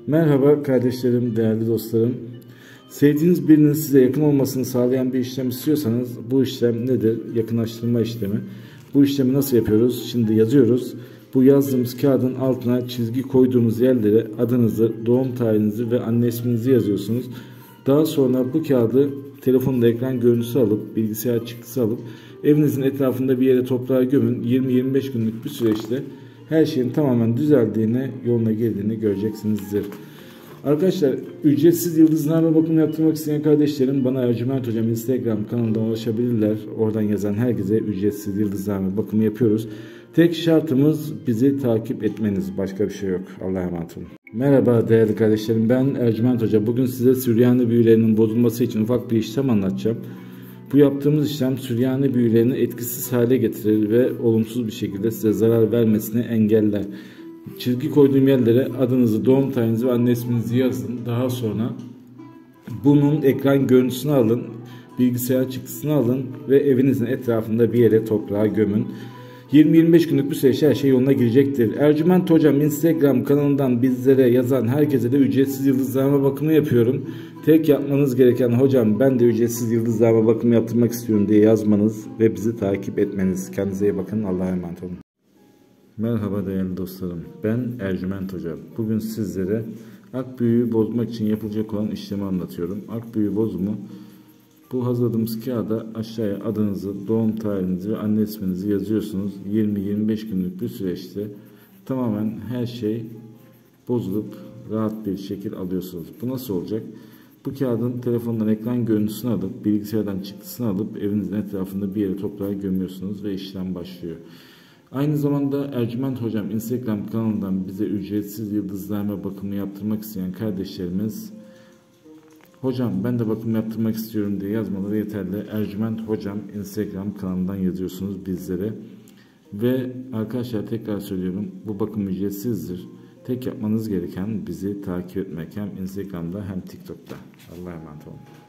Merhaba kardeşlerim, değerli dostlarım. Sevdiğiniz birinin size yakın olmasını sağlayan bir işlem istiyorsanız bu işlem nedir? Yakınlaştırma işlemi. Bu işlemi nasıl yapıyoruz? Şimdi yazıyoruz. Bu yazdığımız kağıdın altına çizgi koyduğumuz yerlere adınızı, doğum tarihinizi ve anne isminizi yazıyorsunuz. Daha sonra bu kağıdı telefonda ekran görüntüsü alıp, bilgisayar çıktısı alıp evinizin etrafında bir yere toprağa gömün. 20-25 günlük bir süreçte her şeyin tamamen düzeldiğini, yoluna girdiğini göreceksinizdir. Arkadaşlar, ücretsiz yıldızlarla bakım yaptırmak isteyen kardeşlerim bana Ercüment Hocam Instagram kanalından ulaşabilirler. Oradan yazan herkese ücretsiz yıldızlarla bakımı yapıyoruz. Tek şartımız bizi takip etmeniz. Başka bir şey yok. Allah'a emanet olun. Merhaba değerli kardeşlerim, ben Ercüment Hoca. Bugün size Süryani büyülerinin bozulması için ufak bir işlem anlatacağım. Bu yaptığımız işlem Süryani büyülerini etkisiz hale getirir ve olumsuz bir şekilde size zarar vermesini engeller. Çizgi koyduğum yerlere adınızı, doğum tarihinizi ve anne isminizi yazın. Daha sonra bunun ekran görüntüsünü alın, bilgisayar çıktısını alın ve evinizin etrafında bir yere toprağa gömün. 20-25 günlük bir süreçte her şey yoluna girecektir. Ercüment Hocam Instagram kanalından bizlere yazan herkese de ücretsiz yıldızlarma bakımı yapıyorum. Tek yapmanız gereken hocam ben de ücretsiz yıldızlarma bakımı yaptırmak istiyorum diye yazmanız ve bizi takip etmeniz. Kendinize iyi bakın. Allah'a emanet olun. Merhaba değerli dostlarım. Ben Ercüment Hocam. Bugün sizlere ak büyüğü bozmak için yapılacak olan işlemi anlatıyorum. Ak büyüğü bozumu, bu hazırladığımız kağıda aşağıya adınızı, doğum tarihinizi ve anne isminizi yazıyorsunuz. 20-25 günlük bir süreçte tamamen her şey bozulup rahat bir şekil alıyorsunuz. Bu nasıl olacak? Bu kağıdın telefondan ekran görüntüsünü alıp, bilgisayardan çıktısını alıp evinizin etrafında bir yere toprağa gömüyorsunuz ve işlem başlıyor. Aynı zamanda Ercüment Hocam Instagram kanalından bize ücretsiz yıldızlarma bakımı yaptırmak isteyen kardeşlerimiz, hocam ben de bakım yaptırmak istiyorum diye yazmaları yeterli. Ercüment Hocam Instagram kanalından yazıyorsunuz bizlere. Ve arkadaşlar tekrar söylüyorum, bu bakım ücretsizdir. Tek yapmanız gereken bizi takip etmek, hem Instagram'da hem TikTok'ta. Allah'a emanet olun.